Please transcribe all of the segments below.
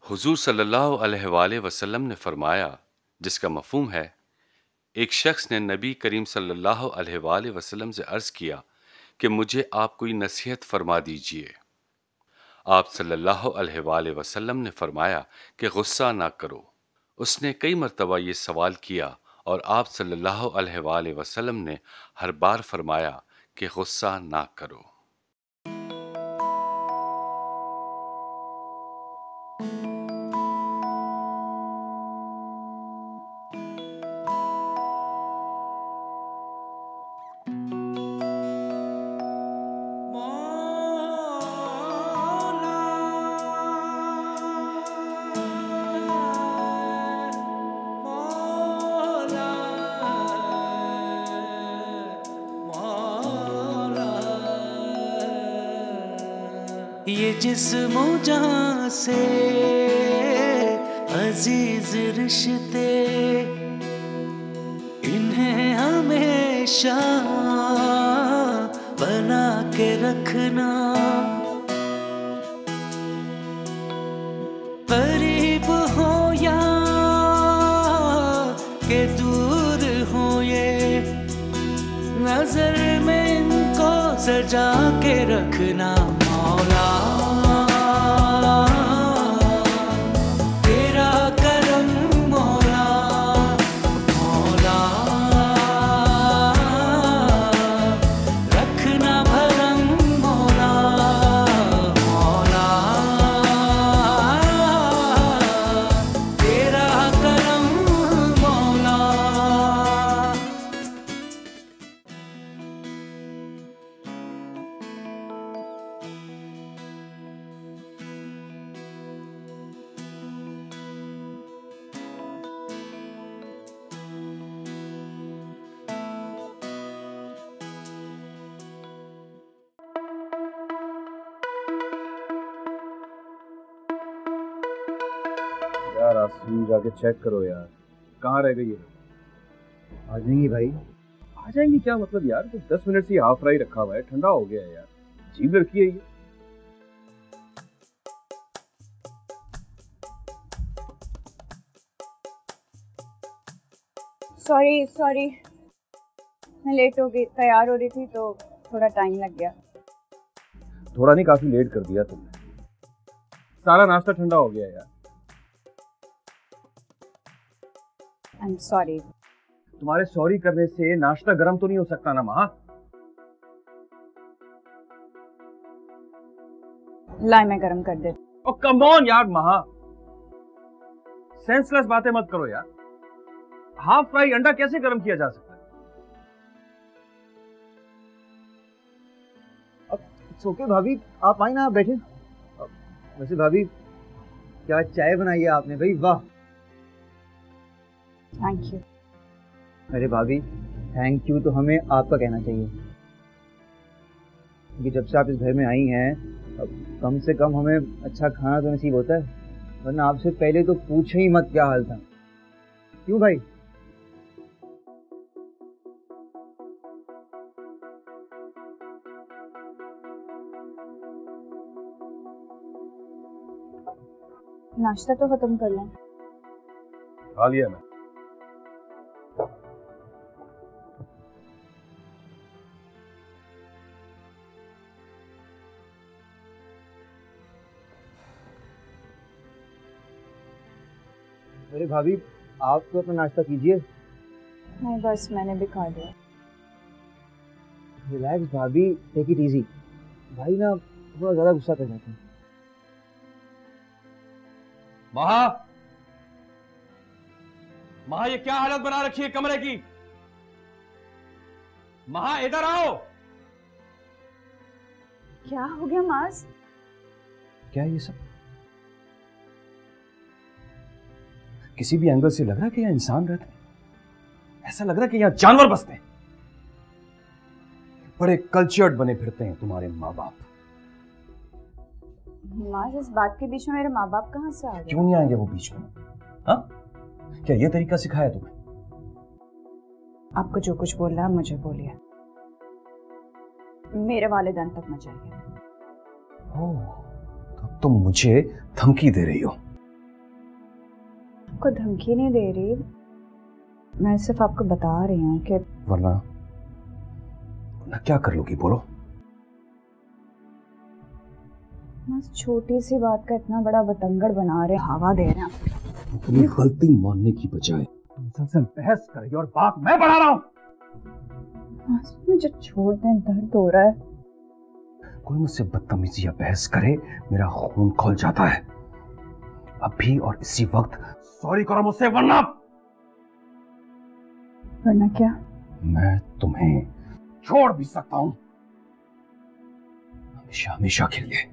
हुजूर सल्लल्लाहु अलैहि वसल्लम ने फरमाया, जिसका मफहूम है, एक शख्स ने नबी करीम सल्लल्लाहु अलैहि वसल्लम से अर्ज़ किया कि मुझे आप कोई नसीहत फरमा दीजिए। आप सल्लल्लाहु अलैहि वसल्लम ने फरमाया कि गुस्सा ना करो। उसने कई मरतबा ये सवाल किया और आप सल्लल्लाहु अलैहि वसल्लम ने हर बार फरमाया कि गुस्सा ना करो। ये जिस्म जहां से अजीज रिश्ते, इन्हें हमेशा बना के रखना। करीब हो या के दूर हो, ये नजर में इनको सजा के रखना। मौला तेरा करम, मौला मौला रखना भरम, मौला मौला तेरा करम, मौला। यार आसमान जाके चेक करो यार, कहाँ रह गई है? आ जाएंगी भाई। आ जाएंगी क्या मतलब यार? तो 10 मिनट से हाफ फ्राई रखा हुआ है, ठंडा हो गया है यार। अजीब लड़की है ये। सॉरी मैं लेट हो गई, तैयार हो रही थी तो थोड़ा टाइम लग गया। थोड़ा नहीं, काफी लेट कर दिया तुमने। सारा नाश्ता ठंडा हो गया यार। I am sorry. तुम्हारे सॉरी करने से नाश्ता गर्म तो नहीं हो सकता ना महा? लाई मैं गरम कर देती। ओ कम ऑन यार महा, सेंसलेस बातें मत करो यार। हाफ फ्राई अंडा कैसे गर्म किया जा सकता है? ओके भाभी, आप आई ना, आप बैठे। वैसे भाभी क्या चाय बनाई है आपने भाई, वाह। Thank you. अरे भाभी थैंक यू तो हमें आपका कहना चाहिए, क्योंकि जब से आप इस घर में आई हैं कम से कम हमें अच्छा खाना तो नसीब होता है, वरना आपसे पहले तो पूछे ही मत क्या हाल था। क्यों भाई? नाश्ता तो खत्म कर लें। खा लिया मैं। अरे भाभी आप तो अपना नाश्ता कीजिए। नहीं बस मैंने भी खा लिया। रिलैक्स भाभी, टेक इट इजी। भाई ना थोड़ा ज्यादा गुस्सा कर जाते हैं। महा ये क्या हालत बना रखी है कमरे की? महा इधर आओ। क्या हो गया माज? क्या ये सब? किसी भी एंगल से लग रहा है कि यहाँ इंसान रहते हैं, ऐसा लग रहा है कि यहाँ जानवर बसते हैं। बड़े कल्चर्ड बने फिरते हैं तुम्हारे माँ बाप। माज इस बात के बीच में मेरे माँ बाप कहाँ से आ गए? क्यों नहीं आएंगे वो बीच में? हाँ, क्या ये तरीका सिखाया तुम्हें? आपको जो कुछ बोल रहा है मुझे बोलिए, मेरे वालिदैन तक न जाइए। ओह, तो तुम मुझे धमकी दे रही हो? आपको धमकी नहीं दे रही, मैं सिर्फ आपको बता रही हूँ कि वरना क्या कर लोगी, बोलो। बस छोटी सी बात का इतना बड़ा बतंगड़ बना रहे, हवा दे रहे हैं। अपनी गलती मानने की बजाय तुमसे बहस करेगी और बात मैं बढ़ा रहा हूँ। मुझे छोड़ दें, दर्द हो रहा है। कोई मुझसे बदतमीजी या बहस करे, मेरा खून खौल जाता है। अभी और इसी वक्त सॉरी करो मुझसे, वरना क्या? मैं तुम्हें छोड़ भी सकता हूं, हमेशा हमेशा के लिए।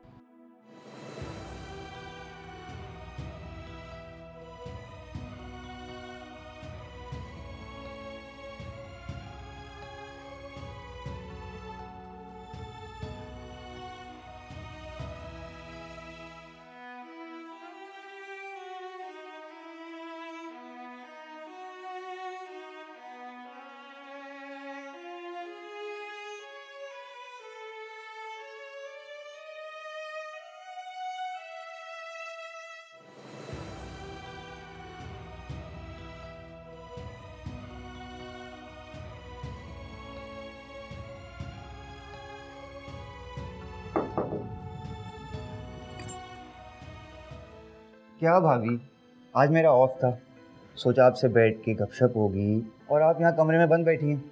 क्या भाभी, आज मेरा ऑफ था, सोचा आपसे बैठ के गपशप होगी और आप यहाँ कमरे में बंद बैठी हैं।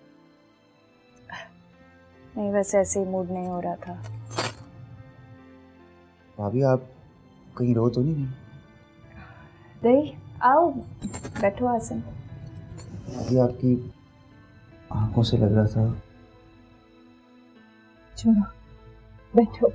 नहीं, वैसे ऐसे ही मूड नहीं हो रहा था। भाभी आप कहीं रो तो नहीं? दही आओ, बैठो आसन। भाभी आपकी आंखों से लग रहा था। छोड़ो, बैठो।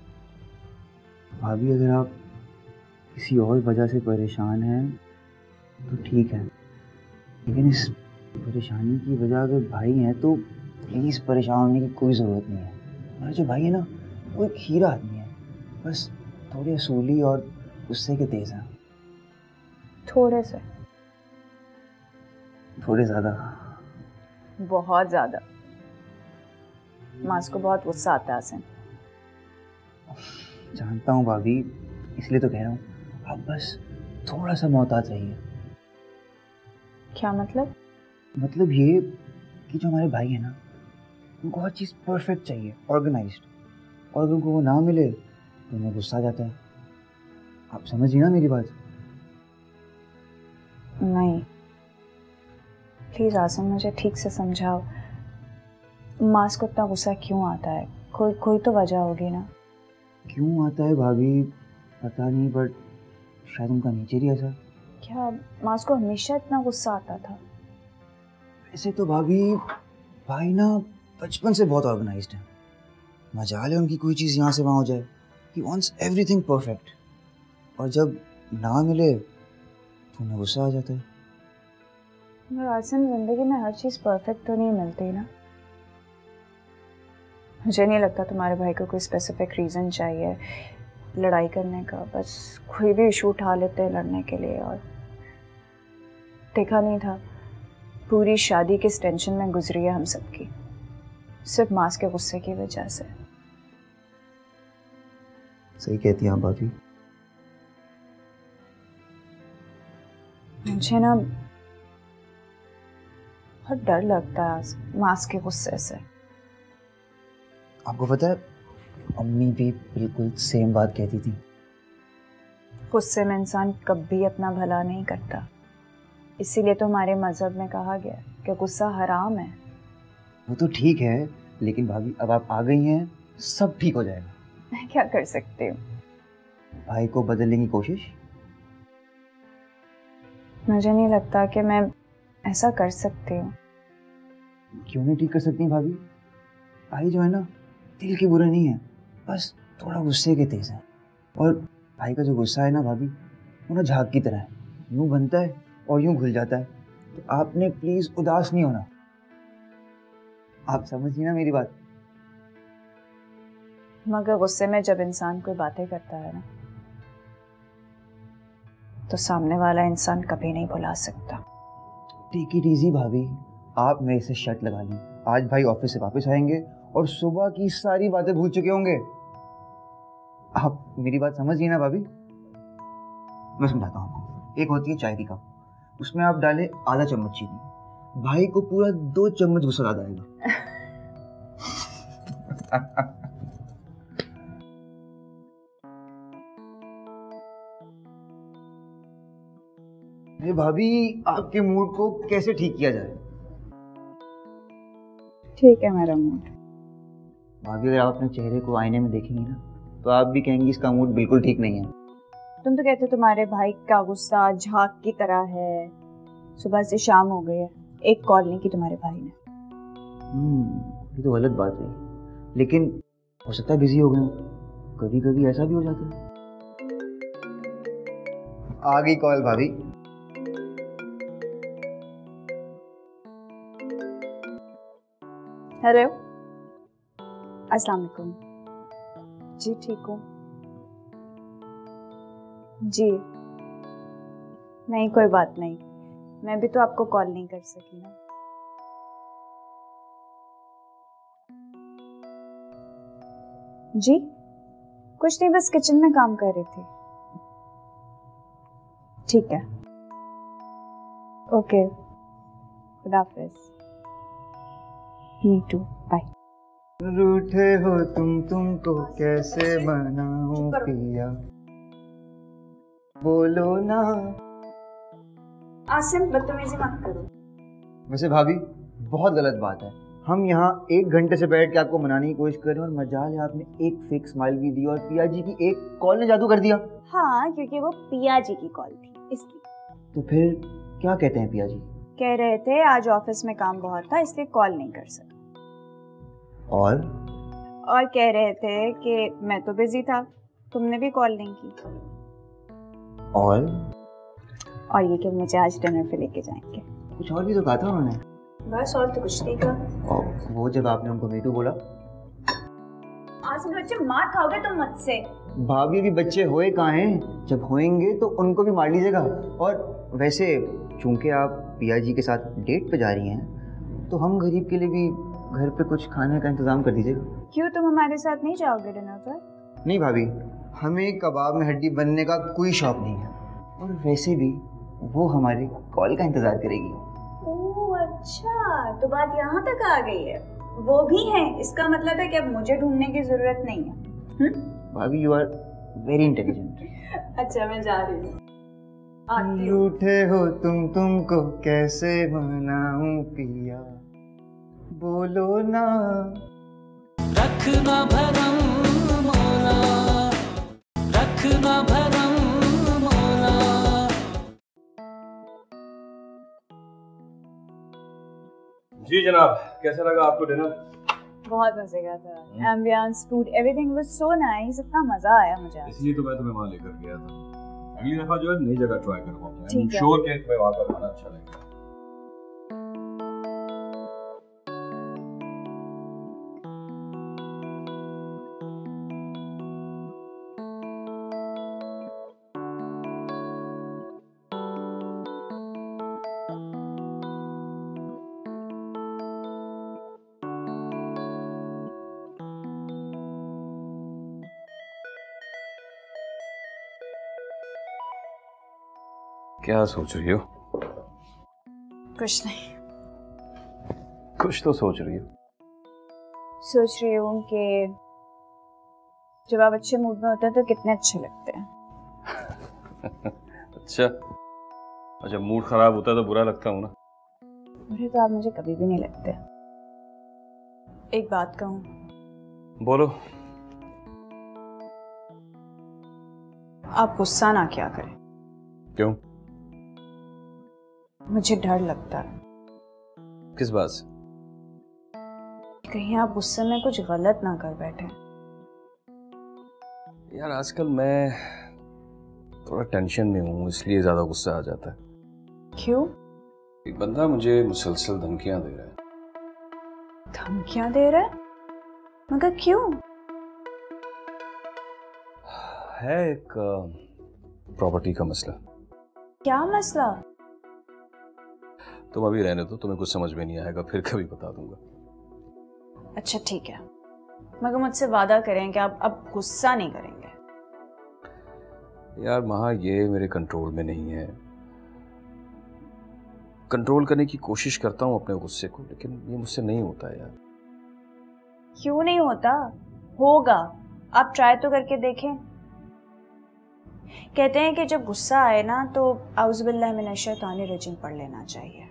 भाभी अगर आप किसी और वजह से परेशान हैं तो ठीक है, लेकिन इस परेशानी की वजह अगर भाई हैं तो प्लीज़ परेशान होने की कोई ज़रूरत नहीं है। हमारा जो भाई है ना, वो एक हीरा आदमी है, बस थोड़े असूली और गुस्से के तेज़ हैं। थोड़े से? थोड़े ज़्यादा? बहुत ज़्यादा। मास को बहुत गुस्सा आता है आसन। जानता हूँ भाभी, इसलिए तो कह रहा हूँ, आप बस थोड़ा सा मोहतात रहिए। क्या मतलब? मतलब ये कि जो हमारे भाई है ना, उनको हर चीज़ परफेक्ट चाहिए, ऑर्गेनाइज्ड, और अगर उनको वो ना मिले तो उन्हें गुस्सा आ जाता है। आप समझिए ना मेरी बात। नहीं, प्लीज़ आसन, मुझे ठीक से समझाओ, मास को इतना गुस्सा क्यों आता है? कोई तो वजह होगी ना। क्यों आता है भाभी पता नहीं, बट शायद उनका नेचर ही ऐसा। क्या मास को हमेशा इतना गुस्सा आता था? वैसे तो भाभी भाई ना बचपन से बहुत ऑर्गेनाइज्ड है, मजाल है उनकी कोई चीज़ यहाँ से वहाँ हो जाए। ही वांट्स एवरीथिंग परफेक्ट, और जब ना मिले तो उन्हें गुस्सा आ जाता है। मगर आसन, जिंदगी में हर चीज़ परफेक्ट तो नहीं मिलती ना। मुझे नहीं लगता तुम्हारे भाई को कोई स्पेसिफिक रीज़न चाहिए लड़ाई करने का, बस कोई भी इशू उठा लेते हैं लड़ने के लिए। और देखा नहीं था, पूरी शादी किस टेंशन में गुजरी है हम सबकी, सिर्फ मास के गुस्से की वजह से। सही कहती हैं आप भाभी। मुझे ना बहुत डर लगता है मास के गुस्से से। आपको पता है, अम्मी भी बिल्कुल सेम बात कहती थी। गुस्से में इंसान कभी अपना भला नहीं करता, इसीलिए तो हमारे मजहब में कहा गया कि गुस्सा हराम है। वो तो ठीक है, लेकिन भाभी अब आप आ गई हैं, सब ठीक हो जाएगा। मैं क्या कर सकती हूँ? भाई को बदलने की कोशिश। मुझे नहीं लगता कि मैं ऐसा कर सकती हूँ। क्यों नहीं ठीक कर सकती भाभी? भाई जो है ना, दिल के बुरे नहीं है, बस थोड़ा गुस्से के तेज है। और भाई का जो गुस्सा है ना भाभी, वो ना झाग की तरह है, यूं बनता है और यूं घुल जाता है। तो आपने प्लीज उदास नहीं होना। आप समझिए ना मेरी बात। मगर गुस्से में जब इंसान कोई बातें करता है ना, तो सामने वाला इंसान कभी नहीं भुला सकता। टेक इट इजी भाभी, आप मेरे से शर्त लगा ली, आज भाई ऑफिस से वापस आएंगे और सुबह की सारी बातें भूल चुके होंगे। आप मेरी बात समझिए ना भाभी। मैं समझाता हूँ आपको। एक होती है चाय की कप, उसमें आप डालें आधा चम्मच चीनी, भाई को पूरा 2 चम्मच गुस्सा आ जाएगा। ये भाभी, आपके मूड को कैसे ठीक किया जाए? ठीक है मेरा मूड। भाभी अगर आप अपने चेहरे को आईने में देखेंगी ना तो आप भी कहेंगी इसका मूड बिल्कुल ठीक नहीं है। तुम तो कहते तुम्हारे भाई का गुस्सा झाग की तरह है। सुबह से शाम हो गई है, एक कॉल नहीं की तुम्हारे भाई ने। ये तो गलत बात है, लेकिन हो सकता है बिजी हो गए, कभी कभी ऐसा भी हो जाता है। आ गई कॉल भाभी। हेलो, अस्सलाम वालेकुम। जी ठीक हूँ जी। नहीं कोई बात नहीं, मैं भी तो आपको कॉल नहीं कर सकी ना। जी कुछ नहीं, बस किचन में काम कर रही थी। ठीक है, ओके, खुदा हाफिज। मी टू, बाय। रूठे हो तुमको कैसे मनाऊं पिया, बोलो ना। आसिम बदतमीजी मत करो। वैसे भाभी बहुत गलत बात है, हम यहाँ 1 घंटे से बैठ के आपको मनाने की कोशिश कर रहे हैं और मजाल है आपने एक फेक स्माइल भी दी और पिया जी की एक कॉल ने जादू कर दिया। हाँ, क्योंकि वो पिया जी की कॉल थी इसलिए। तो फिर क्या कहते हैं पिया जी? कह रहे थे आज ऑफिस में काम बहुत था इसलिए कॉल नहीं कर सका। और कह रहे थे कि मैं तो बिजी था, तुमने भी कॉल नहीं की। और ये कि मुझे आज डिनर पे लेके जाएंगे। कुछ और भी तो कहा था उन्होंने। बस और तो कुछ नहीं कहा। और वो जब आपने उनको मीटू बोला, आज बच्चे मार खाओगे तुम मुझसे। भाभी अभी बच्चे होए कहाँ हैं, जब होएंगे तो उनको भी मार लीजिएगा। और वैसे चूंकि आप पिया जी के साथ डेट पे जा रही हैं तो हम गरीब के लिए भी घर पे कुछ खाने का इंतजाम कर दीजिएगा। क्यों, तुम हमारे साथ नहीं जाओगे डिनर पर? नहीं भाभी, हमें कबाब में हड्डी बनने का कोई शौक नहीं है, और वैसे भी वो हमारे कॉल का इंतजार करेगी। ओह अच्छा, तो बात यहाँ तक आ गई है। वो भी है, इसका मतलब है कि अब मुझे ढूंढने की जरूरत नहीं है। भाभी यू आर वेरी इंटेलिजेंट। अच्छा मैं जा रही हूँ। रूठे हो तुमको कैसे मनाऊं पिया, बोलो ना। रखना भरम मौला, रखना भरम मौला। जी जनाब, कैसा लगा आपको डिनर? बहुत मजे का था। Ambience, food, everything was so nice. इतना मजा आया मुझे। इसलिए तो मैं तुम्हें वहाँ लेकर गया था। अगली दफा जो है नई जगह ट्राई करूँगा। आई एम ठीक है। श्योर कि तुम्हें वहाँ का खाना अच्छा लगेगा। क्या सोच रही हो? कुछ नहीं। कुछ तो सोच रही हो। सोच रही हूँ कि जब आप अच्छे मूड में होते हैं तो कितने अच्छे लगते हैं। अच्छा, जब मूड खराब होता है तो बुरा लगता हूँ ना। बुरे तो आप मुझे कभी भी नहीं लगते। एक बात कहूँ? बोलो। आप गुस्सा ना क्या करें। क्यों? मुझे डर लगता है। किस बात से? कहीं आप गुस्से में कुछ गलत ना कर बैठे। यार आजकल मैं थोड़ा टेंशन में हूँ, इसलिए ज्यादा गुस्सा आ जाता है। क्यों? एक बंदा मुझे मुसलसल धमकियां दे रहा है। धमकियां दे रहा है? मगर क्यों? है एक प्रॉपर्टी का मसला। क्या मसला? तुम अभी रहने दो, तुम्हें कुछ समझ में नहीं आएगा, फिर कभी बता दूंगा। अच्छा ठीक है, मगर मुझसे वादा करें कि आप अब गुस्सा नहीं करेंगे। यार महा, ये मेरे कंट्रोल में नहीं है। कंट्रोल करने की कोशिश करता हूँ अपने गुस्से को, लेकिन ये मुझसे नहीं होता है यार। क्यों नहीं होता? होगा, आप ट्राई तो करके देखें। कहते हैं कि जब गुस्सा आए ना तो औज़ुबिल्लाहि मिनश्शैतानिर्रजीम पढ़ लेना चाहिए।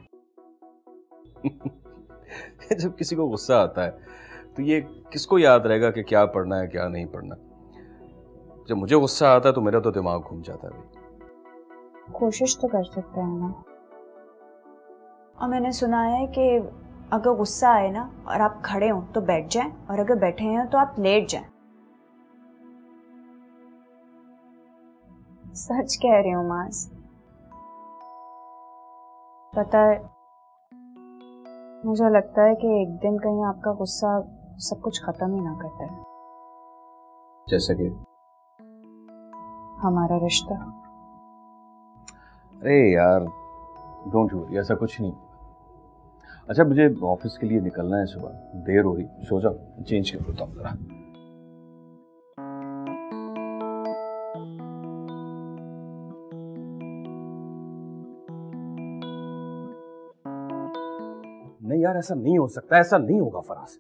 जब किसी को गुस्सा आता है तो ये किसको याद रहेगा कि क्या पढ़ना है क्या नहीं पढ़ना। जब मुझे गुस्सा आता है तो मेरा तो दिमाग घूम जाता है भाई। कोशिश तो कर सकते हैं ना। और मैंने सुना है कि अगर गुस्सा आए ना और आप खड़े हो तो बैठ जाएं, और अगर बैठे हैं तो आप लेट जाएं। सच कह रही हूँ मास। पता है, मुझे लगता है कि एक दिन कहीं आपका गुस्सा सब कुछ खत्म ही ना करता है। जैसे कि हमारा रिश्ता। अरे यार डोंट वरी, ऐसा कुछ नहीं। अच्छा, मुझे ऑफिस के लिए निकलना है, सुबह देर हो रही। सो जाओ, चेंज कर देता हूँ जरा। नहीं यार, ऐसा नहीं हो सकता, ऐसा नहीं होगा फराज।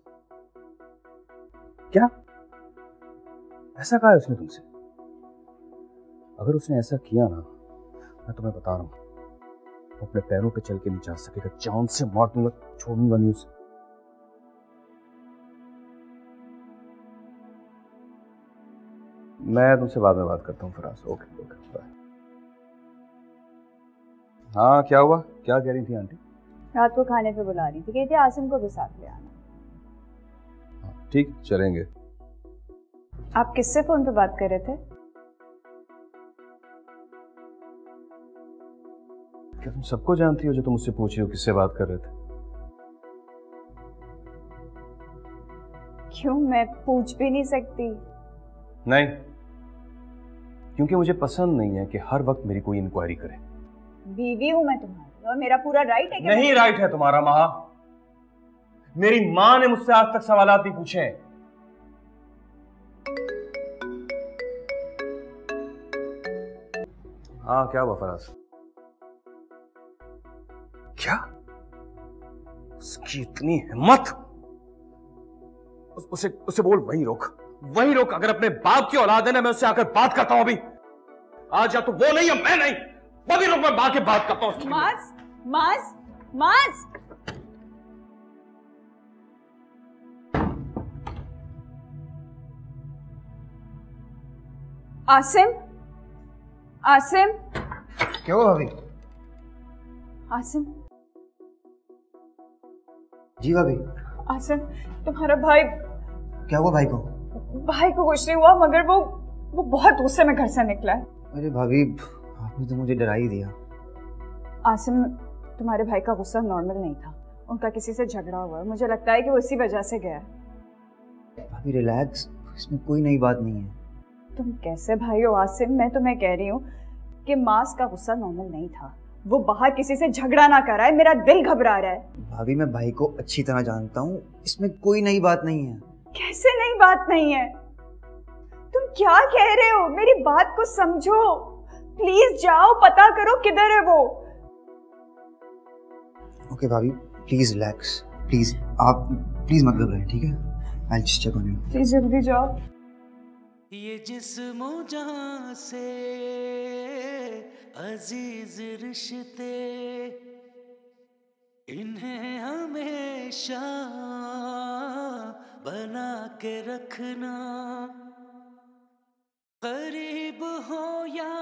क्या ऐसा कहा है उसने तुमसे? अगर उसने ऐसा किया ना, मैं तुम्हें बता रहा हूं, वो अपने पैरों पे चल के नहीं जा सकेगा। जान से मार दूंगा, छोड़ूंगा नहीं उसे। मैं तुमसे बाद में बात करता हूँ फराज। Okay okay bye. हाँ क्या हुआ, क्या कह रही थी आंटी? रात को खाने पे बुला रही थी, कहती आसिम को भी साथ ले आना। ठीक, चलेंगे। आप किससे फोन पे बात कर रहे थे? क्या तुम सबको जानती हो जो तुम मुझसे पूछ रही हो किससे बात कर रहे थे? क्यों, मैं पूछ भी नहीं सकती? नहीं, क्योंकि मुझे पसंद नहीं है कि हर वक्त मेरी कोई इंक्वायरी करे। बीवी हूं मैं तुम्हारी और मेरा पूरा राइट है कि नहीं राइट है तुम्हारा महा। मेरी मां ने मुझसे आज तक सवालात नहीं पूछे हैं। हाँ क्या हुआ फराज? क्या उसकी इतनी हिम्मत? उसे उसे बोल वहीं रोक, वहीं रोक। अगर अपने बाप की औलाद है ना, मैं उससे आकर बात करता हूं अभी। आज या तो वो नहीं या मैं नहीं, वहीं रोक, मैं बात करता हूं। मास मास मास। आसिम, आसिम। क्या हुआ भाभी? आसिम, जी भाभी। आसिम, तुम्हारा भाई। क्या हुआ भाई को? भाई को कुछ नहीं हुआ, मगर वो बहुत गुस्से में घर से निकला है। अरे भाभी, आपने तो मुझे डरा ही दिया। आसिम, तुम्हारे भाई का गुस्सा नॉर्मल नहीं था, उनका किसी से झगड़ा हुआ है। मुझे लगता है कि वो इसी वजह से गया है। भाभी रिलैक्स, इसमें कोई नई बात नहीं है। तुम कैसे भाई हो आसिम? मैं तुम्हें कह रही हूँ कि मास का गुस्सा नॉर्मल नहीं था, वो बाहर किसी से झगड़ा ना कर रहा है। मेरा दिल घबरा रहा है। भाभी मैं भाई को अच्छी तरह जानता हूँ, इसमें कोई नई बात नहीं है। कैसे नई बात नहीं है? तुम क्या कह रहे हो? मेरी बात को समझो। प्लीज जाओ, पता करो किधर है वो। ओके भाभी, प्लीज रिलैक्स, प्लीज आप प्लीज मत घबराएं, ठीक है? I just check on you. Please जल्दी जाओ। ये जिस्मो जहां से अजीज रिश्ते, इन्हें हमेशा बना के रखना। करीब हो या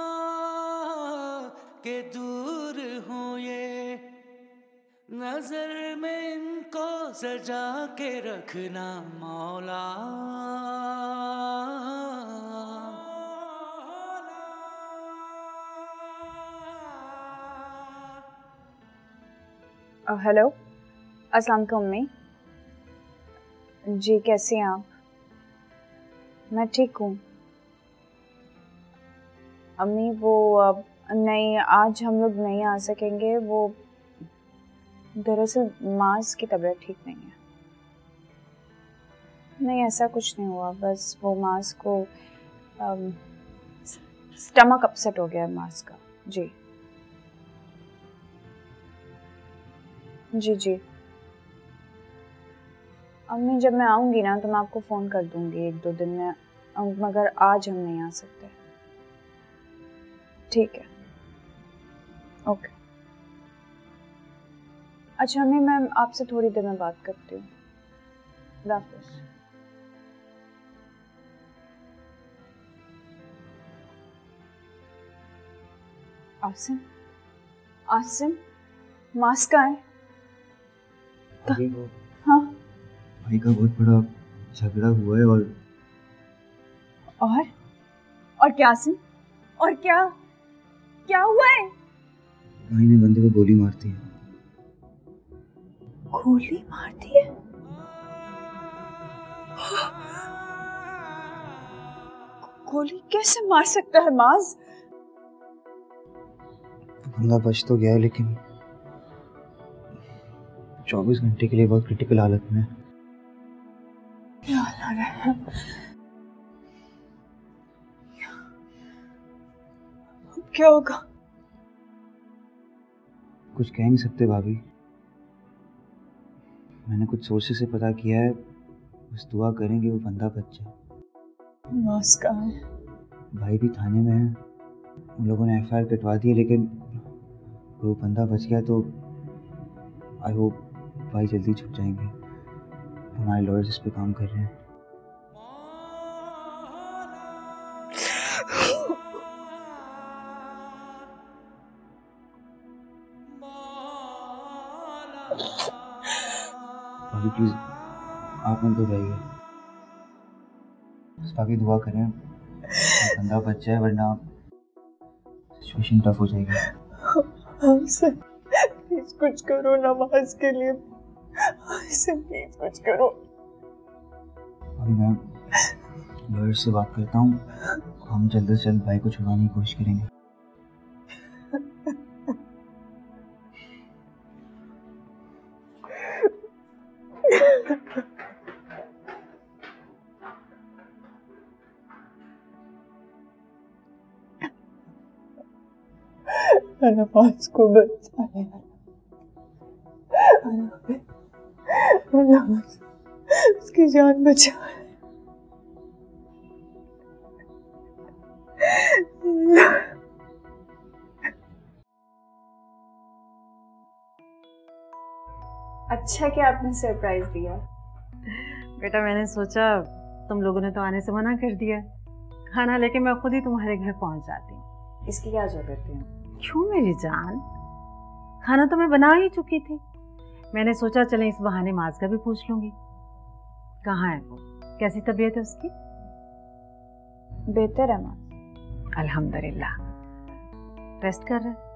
के दूर हो, ये नजर में इनको सजा के रखना मौला। हेलो, अस्सलाम वालेकुम अम्मी जी, कैसी हैं आप? मैं ठीक हूँ अम्मी। वो नहीं, आज हम लोग नहीं आ सकेंगे। वो दरअसल मास की तबीयत ठीक नहीं है। नहीं, ऐसा कुछ नहीं हुआ, बस वो मास को स्टमक अपसेट हो गया है मास का। जी जी जी अम्मी, जब मैं आऊँगी ना तो मैं आपको फ़ोन कर दूँगी 1-2 दिन में, मगर आज हम नहीं आ सकते। ठीक है, ओके। अच्छा अम्मी, मैं आपसे थोड़ी देर में बात करती हूँ। खुदा हाफ़िज़। आसिम, आसिम, मास्क कहाँ है? हाँ, भाई का बहुत बड़ा झगड़ा हुआ है। और क्या आसिम? और क्या हुआ है? भाई ने बंदे को गोली मार दी है। गोली मार दी है? गोली कैसे मार सकता है माज? बंदा बच तो गया है, लेकिन 24 घंटे के लिए बहुत क्रिटिकल हालत में है। क्या होगा? कुछ कह नहीं सकते भाभी। मैंने कुछ सोर्सेस से पता किया है, बस दुआ करेंगे वो बंदा बच जाए। मास्क कहाँ है? भाई भी थाने में है, उन लोगों ने FIR कटवा दी है, लेकिन वो बंदा बच गया तो आई होप भाई जल्दी छूट जाएंगे। हमारे लॉयर्स इस पे काम कर रहे हैं। भाभी प्लीज आप मत घबराइए, बस बाकी दुआ करें बंदा बच जाए, वरना सिचुएशन टफ हो जाएगी। हमसे प्लीज कुछ करो नमाज के लिए, हमसे प्लीज कुछ करो। अभी मैं लॉयर से बात करता हूँ, हम जल्द से जल्द भाई को छुड़वाने की कोशिश करेंगे। नमाज को बचा ले, उसकी जान बचा। अच्छा कि आपने सरप्राइज दिया। बेटा मैंने सोचा तुम लोगों ने तो आने से मना कर दिया, खाना लेके मैं खुद ही तुम्हारे घर पहुंच जाती हूँ। इसकी क्या जरूरत है? क्यों मेरी जान, खाना तो मैं बना ही चुकी थी। मैंने सोचा चलें इस बहाने माज का भी पूछ लूंगी। कहाँ है वो, कैसी तबीयत है उसकी? बेहतर है माँ, अल्हम्दुलिल्लाह। रेस्ट कर रहे?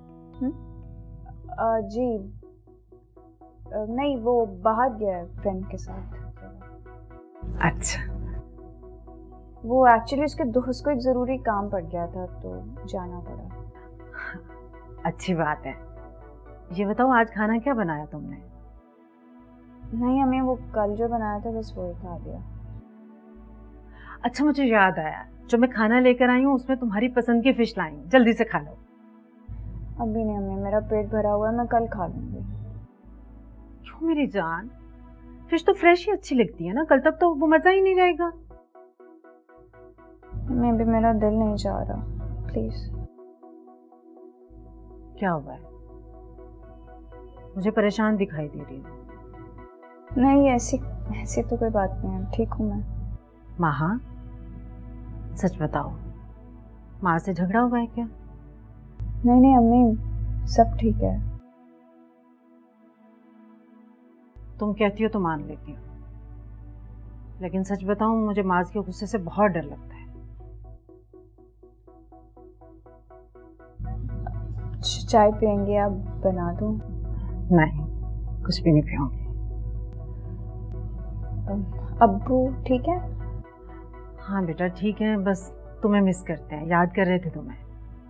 जी नहीं, वो बाहर गया है फ्रेंड के साथ। अच्छा, वो एक्चुअली उसके दोस्त को एक ज़रूरी काम पड़ गया था तो जाना पड़ा। अच्छी बात है। ये बताओ आज खाना क्या बनाया तुमने? नहीं, हमें वो कल जो बनाया था बस वही खा लिया। अच्छा मुझे याद आया, जो मैं खाना लेकर आई हूँ उसमें तुम्हारी पसंद की फिश लाई हूँ, जल्दी से खा लो। अभी नहीं अम्मी, मेरा पेट भरा हुआ है, मैं कल खा लूँगी। क्यों मेरी जान, फिश तो फ्रेश ही अच्छी लगती है ना, कल तक तो वो मज़ा ही नहीं रहेगा। मैं भी, मेरा दिल नहीं चाह रहा, प्लीज। क्या हुआ है, मुझे परेशान दिखाई दे रही है। नहीं, ऐसी तो कोई बात नहीं है, ठीक हूँ मैं। माँ सच बताओ, माँ से झगड़ा हुआ है क्या? नहीं अम्मी, सब ठीक है। तुम कहती हो तो मान लेती हूँ, लेकिन सच बताऊं मुझे माज के गुस्से से बहुत डर लगता है। चाय पियेंगे? आप बना दूं? नहीं, कुछ भी नहीं पियूंगी। अब्बू ठीक है? हाँ बेटा ठीक है, बस तुम्हें मिस करते हैं, याद कर रहे थे तुम्हें।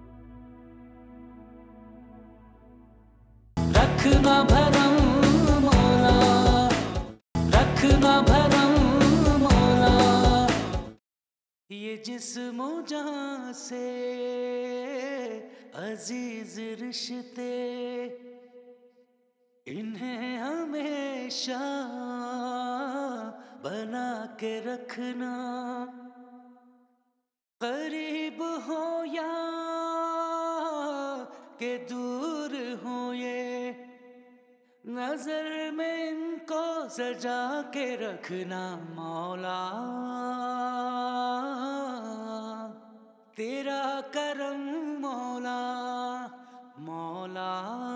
रखना भरम मौला, रखना भरम ये जिस्मो जहां से अजीज रिश्ते, इन्हें हमेशा बना के रखना। करीब हो या के दूर हो, ये नजर में इनको सजा के रखना। मौला तेरा करम, मौला मौला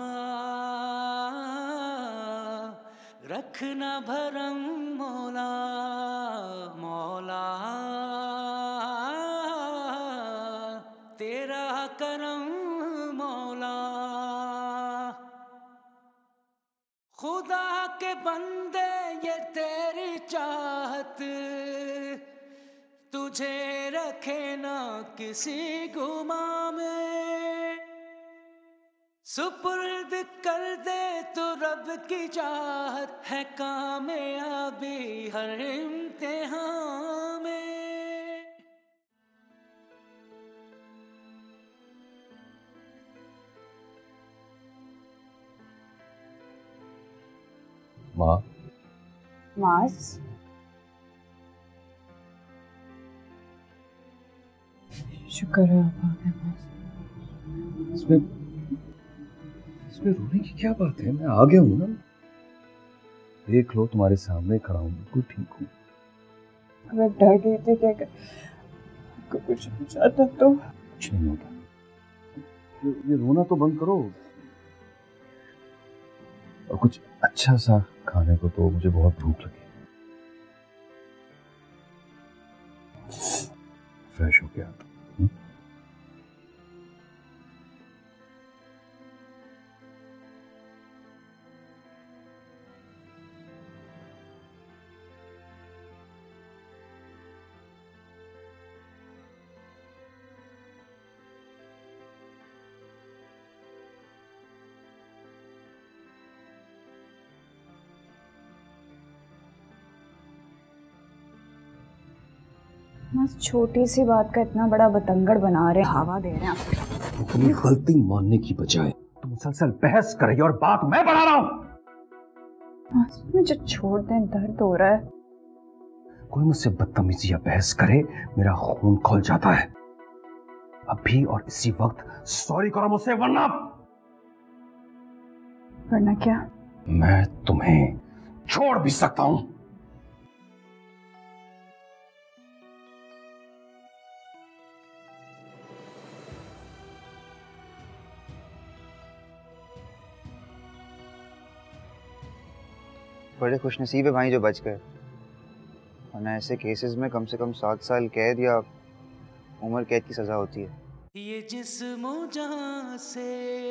रखना भरम, मौला मौला तेरा करम, मौला। खुदा के बंदे ये तेरी चाहत, तुझे रखे ना किसी गुमा में। सुपुर्द कर दे तो रब की चाहत है, कामयाबी हर इम्तिहान में। माँ, मास, शुक्र है आप आ गए मास। इसमें रोने की क्या बात है? मैं आ गया हूँ ना। देख लो, तुम्हारे सामने खड़ा हूँ, बिल्कुल ठीक हूँ। मैं डर गई थी कि अगर कुछ हो जाता तो। कुछ नहीं होता। ये रोना तो बंद करो और कुछ अच्छा सा खाने को तो, मुझे बहुत भूख लगी। फ्रेश हो गया तो। छोटी सी बात का इतना बड़ा बतंगड़ बना रहे, हवा दे रहे हैं। अपनी गलती मानने की बजाय तुम मुसलसल बहस कर रही हो और बात मैं बढ़ा रहा हूँ। मुझे छोड़ दें, दर्द हो रहा है। कोई मुझसे बदतमीजी या बहस करे, मेरा खून खौल जाता है। अभी और इसी वक्त सॉरी करो मुझसे, वरना क्या? मैं तुम्हें छोड़ भी सकता हूं। बड़े खुशनसीब है भाई जो बच गए, वरना ऐसे केसेस में कम से कम 7 साल कैद या उम्र कैद की सजा होती है। ये जिस्मो जहां से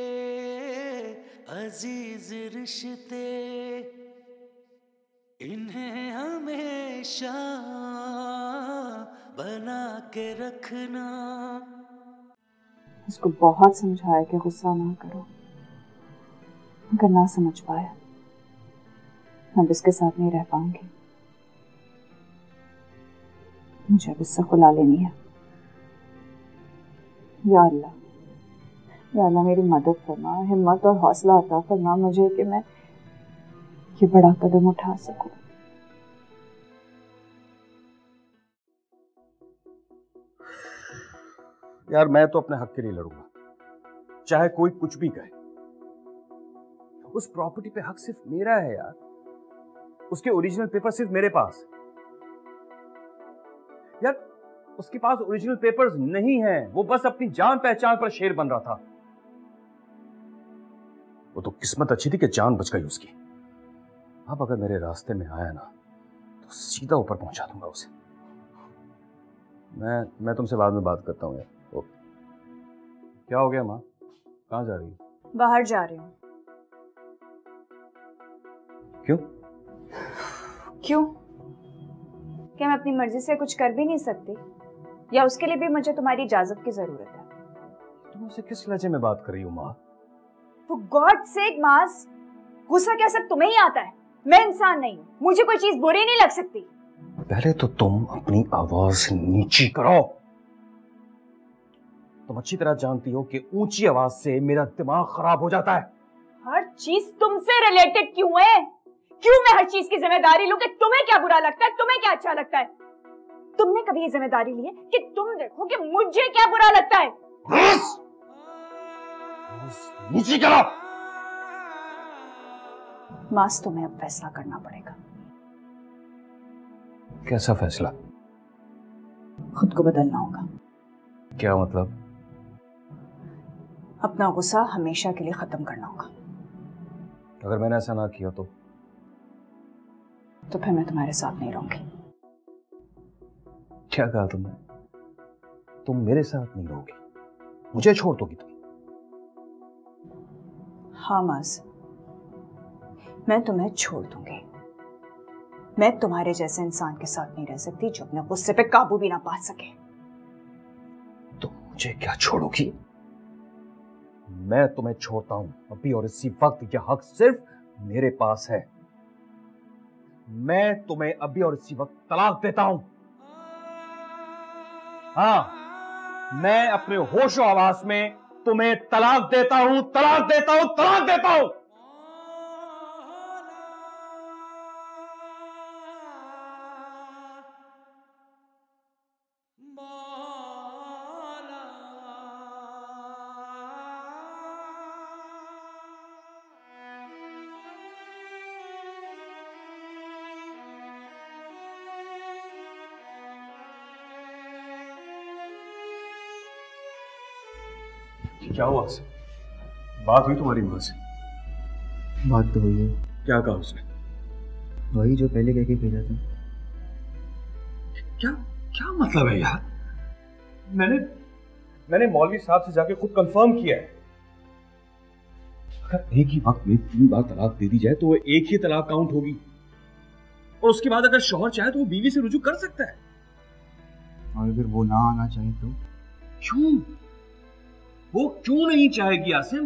अजीज रिश्ते, इन्हें हमेशा बना के रखना। इसको बहुत समझाया कि गुस्सा ना करो, मगर ना समझ पाया। अब इसके साथ नहीं रह पाऊंगी, मुझे अब इससे खुला लेनी है। या अल्लाह मेरी मदद फरमा, हिम्मत और हौसला अता फरमा मुझे कि मैं ये बड़ा कदम उठा सकूं। यार मैं तो अपने हक के लिए लड़ूंगा, चाहे कोई कुछ भी कहे। उस प्रॉपर्टी पे हक सिर्फ मेरा है यार, उसके ओरिजिनल पेपर सिर्फ मेरे पास है। यार उसके पास ओरिजिनल पेपर्स नहीं है, वो बस अपनी जान पहचान पर शेर बन रहा था। वो तो किस्मत अच्छी थी कि जान बच गई उसकी। अब अगर मेरे रास्ते में आया ना तो सीधा ऊपर पहुंचा दूंगा उसे। मैं तुमसे बाद में बात करता हूँ यार। क्या हो गया माँ, कहाँ जा रही है? बाहर जा रही हूँ। क्यों? क्या मैं अपनी मर्जी से कुछ कर भी नहीं सकती, या उसके लिए भी मुझे तुम्हारी इजाजत की जरूरत है? तुम मुझसे किस लहजे में बात कर रही हो माँ? For God's sake, मास, गुस्सा क्या सिर्फ तुम्हें ही आता है? मैं इंसान नहीं हूँ, मुझे कोई चीज बुरी नहीं लग सकती। पहले तो तुम अपनी आवाज नीची करो। तुम अच्छी तरह जानती हो कि ऊंची आवाज से मेरा दिमाग खराब हो जाता है। हर चीज तुमसे रिलेटेड क्यों है? क्यों मैं हर चीज की जिम्मेदारी लूं कि तुम्हें क्या बुरा लगता है, तुम्हें क्या अच्छा लगता है? तुमने कभी ये जिम्मेदारी ली है कि तुम देखो कि मुझे क्या बुरा लगता है? नीचे करो। मास, तुम्हें अब फैसला करना पड़ेगा। कैसा फैसला? खुद को बदलना होगा। क्या मतलब? अपना गुस्सा हमेशा के लिए खत्म करना होगा। अगर मैंने ऐसा ना किया तो फिर मैं तुम्हारे साथ नहीं रहूंगी। क्या कहा तुमने? तुम मेरे साथ नहीं रहोगी, मुझे छोड़ दोगी तुम? हाँ माज, मैं तुम्हें छोड़ दूंगी। मैं तुम्हारे जैसे इंसान के साथ नहीं रह सकती जो अपने गुस्से पे काबू भी ना पा सके। तुम मुझे क्या छोड़ोगी? मैं तुम्हें छोड़ता हूं अभी, और इसी वक्त यह हक सिर्फ मेरे पास है। मैं तुम्हें अभी और इसी वक्त तलाक देता हूं। हाँ, मैं अपने होशो आवाज में तुम्हें तलाक देता हूं, तलाक देता हूं, तलाक देता हूं। क्या हुआ उसे? बात हुई तुम्हारी मां से? बात तो हुई है। क्या कहा उसने? वही जो पहले कह के भेजा था। क्या क्या मतलब है यार? मैंने मौलवी साहब से जाके खुद कंफर्म किया है। अगर एक ही वक्त में 3 बार तलाक दे दी जाए तो वो एक ही तलाक काउंट होगी, और उसके बाद अगर शौहर चाहे तो वो बीवी से रुजू कर सकता है। और अगर वो ना आना चाहे तो? क्यों? वो क्यों नहीं चाहेगी आसिम?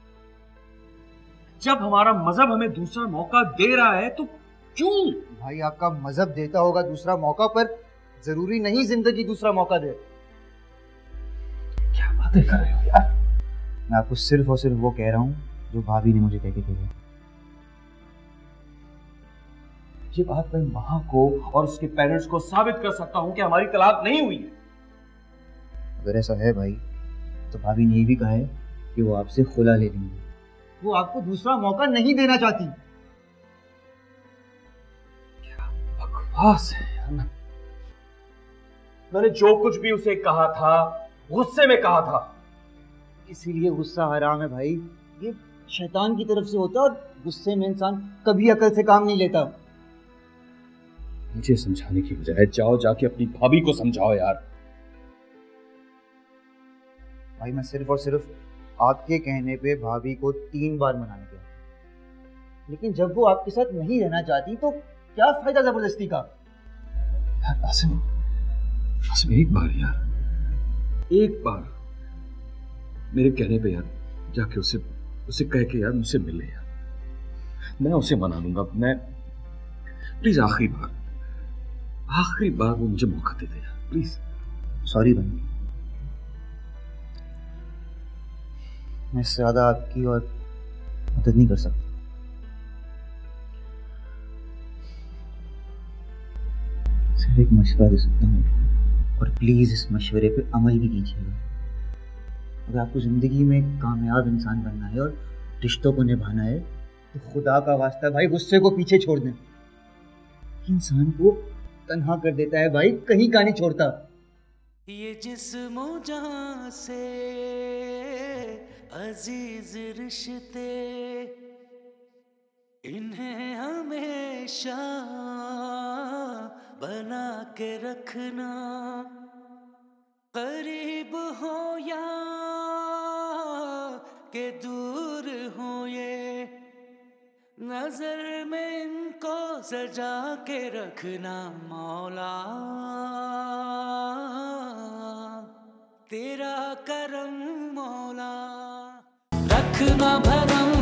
जब हमारा मजहब हमें दूसरा मौका दे रहा है तो क्यों? भाई, आपका मजहब देता होगा दूसरा मौका, पर जरूरी नहीं जिंदगी दूसरा मौका दे। क्या बातें कर रहे हो यार? मैं आपको सिर्फ और सिर्फ वो कह रहा हूँ जो भाभी ने मुझे कह के भेजा। ये बात मैं माँ को और उसके पेरेंट्स को साबित कर सकता हूँ कि हमारी तलाक नहीं हुई है। अगर ऐसा है भाई, तो भाभी ने ये भी कहा है कि वो आपसे खुला ले लेंगे। वो आपको दूसरा मौका नहीं देना चाहती। क्या बकवास है यार। मैंने जो कुछ भी उसे कहा था गुस्से में कहा था। इसीलिए गुस्सा हराम है भाई। ये शैतान की तरफ से होता है, और गुस्से में इंसान कभी अकल से काम नहीं लेता। मुझे समझाने की बजाय जाओ जाके अपनी भाभी को समझाओ यार। भाई, मैं सिर्फ और सिर्फ आपके कहने पे भाभी को 3 बार मनाने गया, लेकिन जब वो आपके साथ नहीं रहना चाहती तो क्या फायदा जबरदस्ती का? यार आसिम, एक बार यार, एक बार मेरे कहने पे यार जाके उसे कह के यार मुझसे मिले यार। मैं उसे मना लूंगा। मैं प्लीज आखिरी बार वो मुझे मौका दे दे यार, प्लीज। सॉरी भाई, मैं इससे ज्यादा आपकी और मदद नहीं कर सकता। सिर्फ एक मशवरा दे सकता हूँ, और प्लीज इस मशवरे पे अमल भी कीजिएगा। अगर आपको जिंदगी में एक कामयाब इंसान बनना है और रिश्तों को निभाना है, तो खुदा का वास्ता भाई गुस्से को पीछे छोड़ दें। इंसान को तन्हा कर देता है भाई, कहीं का नहीं छोड़ता। ये जिस्मो जहां से अजीज रिश्ते, इन्हें हमेशा बना के रखना। करीब हो या के दूर हो, ये नजर में इनको सजा के रखना। मौला तेरा करम, मौला रखना भरम